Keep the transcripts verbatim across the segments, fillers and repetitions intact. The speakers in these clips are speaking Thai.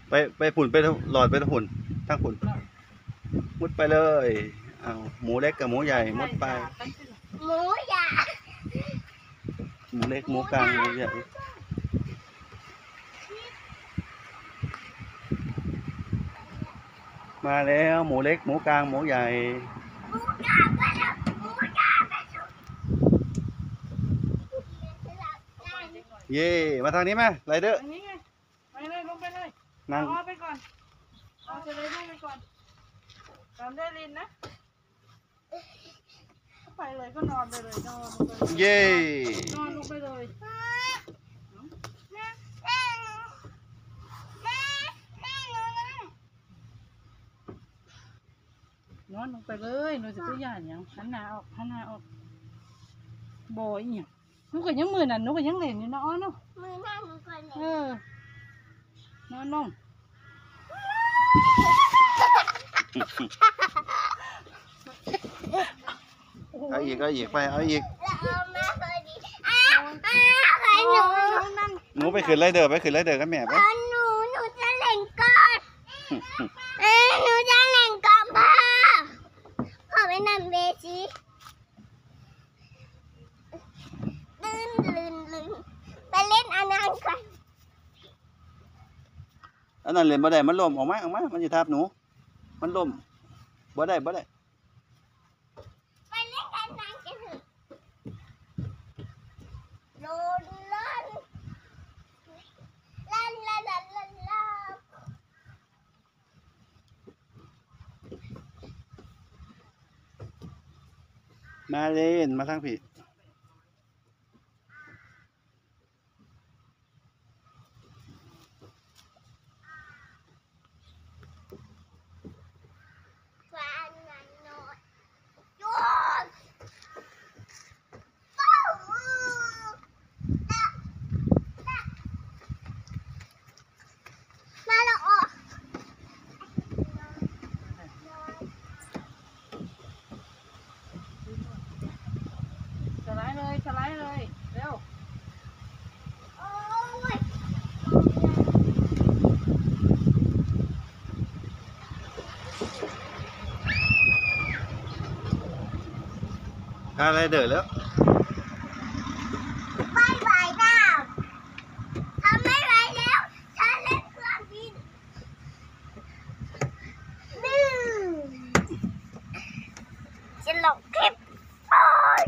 ไปไปผุ่นไปหลอดไปผุ่นทั้งผุ่นมุดไปเลยเอาหมูเล็กกับหมูใหญ่มุดไปหมูใหญ่หมูเล็กหมูกลางหมูใหญ่มาแล้วหมูเล็กหมูกลางหมูใหญ่เย่มาทางนี้ไหมไรเดอร์ไปเลยลงไปเลยนั่งเอาไปก่อนเอาไปเลยลงไปก่อนตามได้ลินนะไปเลยก็นอนไปเลยนอนลงไปเย่นอนลงไปเลยนอนลงไปเลยหนูจะตัวใหญ่ยังหันหน้าออกหันหน้าออกบ่อยเนี่ยหนูก็ยังมือนั่นหนูก็ยังเล่นอยู่นะอ้อเนาะมือหน้ามือก่อนเออนอนลงเอาอีกเอาอีกไปเอาอีกหนูไปขึ้นไรเดอร์ไปขึ้นไรเดอร์กันแม่ไปหนูหนูจะเล่นก่อนเออหนูจะเล่นก่อนพ่อพ่อไปนั่งเบสิลื่นลื่นลื่นไปเล่นอันนั้นกันอันนั้นเล่นบ่ได้มันล่มออกมาออกมามันจะทับหนูมันล่มบ่ได้บ่ได้ไปเล่นอันนั้นกันเถอะโดนลั่นลั่นลั่นลั่นลั่นลั่นมาเล่นมาทางผิดสไลด์เลยสไลด์เลยเร็วพาไรเดอร์แล้วไม่ไหวแล้วทำไม่ไหวแล้วฉันเล่นเครื่องบินนี่จะลงคลิปโอ้ย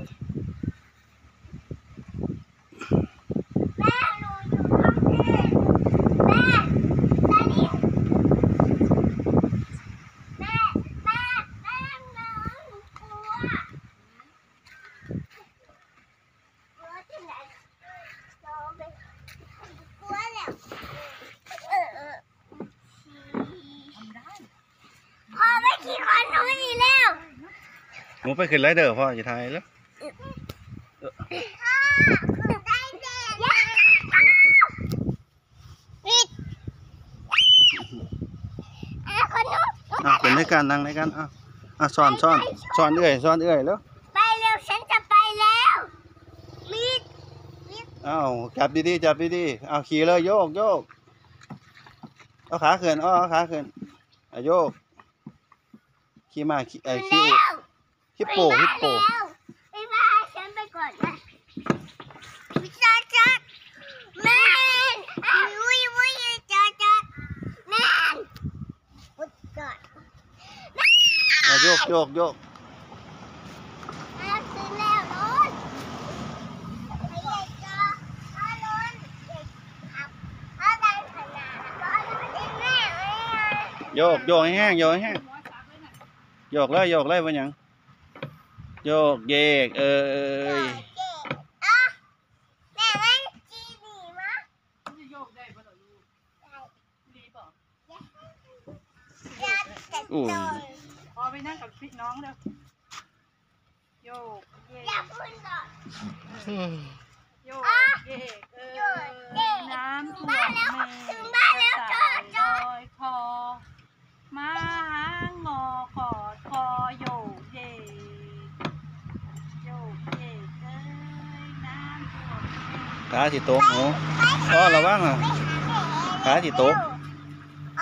แม่หนูอยู่ห้องนี้แม่ตอนนี้แม่แม่แม่น้องหนูกลัวกลัวที่ไหนเราไปกลัวแล้วเออเออพอไม่ขี่คอนหนูอีกแล้วหนูไปขึ้นไรเดอร์พ่อจะทายแล้วพ่อคือได้เด็กปิดอ่ะคนนู้นอ่ะเป็นในการนั่งในการอ่ะอ่ะซ้อนซ้อนซ้อนเอื่อยซ้อนเอื่อยแล้วไปเร็วฉันจะไปแล้วมิดมิดอ้าวจับดีๆจับดีๆเอาขี่เลยโยกโยกเอาขาขึ้นอ้อเอาขาขึ้นอ่ะโยกขี่มาขี่ไอ้ขี่อุฮิปโปฮิปโปไปบ้านฉันไปก่อนนะจ้าจ้าแม่วุ้ยวุ้ยจ้าจ้าแม่วุ้ยก่อนอ่ะโยกโยกโยกแล้วซื้อแล้วโน้นไปใหญ่จ้าอ้าโน้นเด็กขับอ้าดันขนาดร้อนแล้วแม่เลยโยกโยกให้แห้งโยกให้แห้งโยกเลยโยกเลยว่าหยังโยกเยกเอ้ยแม่ไม่จีดีมั้ยจะโยกได้ปะล่ะลูกดีป่ะอู้พอไปนั่งกับพี่น้องเด้อโยกเยกอย่าพูดก่อนโยกเยกเออน้ำท่วมเมฆสายลอยคอมาหางงอขอดคอโยกเยกโยกเยกเอ้ยน้ำท่วมขาสิโต๊ะหนูก็ระวังอ่ะขาสิโต๊ะ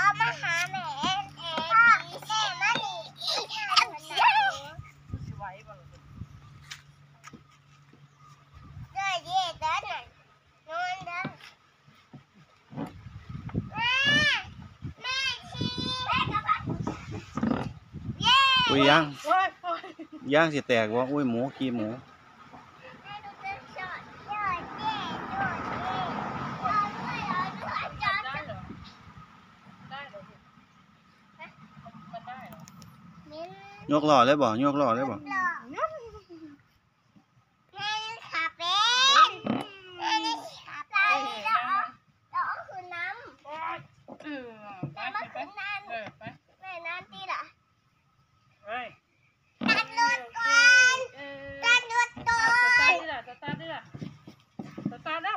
อุ้ยย่างโอ้ยโอ้ยย่างสิแตกว่าอุ้ยหมูขี้หมูให้ดูเต้นช็อตเย่เย่โดดเย่รอด้วยรอด้วยจอได้ดเหรอได้เหรอมันได้เหรอมิ้นยกหล่อเลยบ่ยกหล่อเลยบ่หล่อแม่นี่ขับเป็นแม่นี่ขับเป็นแล้วแล้วก็คือน้ำโอ้ยเออไปแม่ไปมาไปคือน้เออไปำแม่น้ำตีล่ะเฮ้ยตัดรถก่อนเออตัดรถก่อสตาร์นทดิล่ะสตาร์ทดิล่ะสตาร์ทแล้ว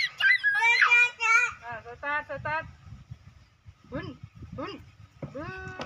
จ้าจ้าจ้าอ่าสตาร์ทสตาร์ทบึ้นบึ้นบึ้น